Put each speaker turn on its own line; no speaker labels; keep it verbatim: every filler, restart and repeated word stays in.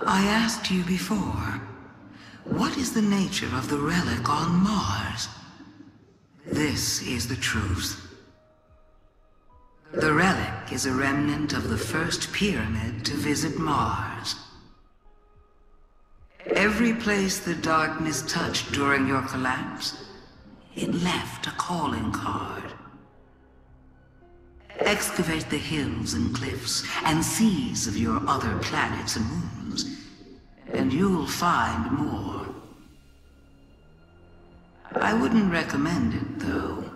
I asked you before, what is the nature of the relic on Mars? This is the truth. The relic is a remnant of the first pyramid to visit Mars. Every place the darkness touched during your collapse, it left a calling card. Excavate the hills and cliffs and seas of your other planets and moons, and you'll find more. I wouldn't recommend it, though.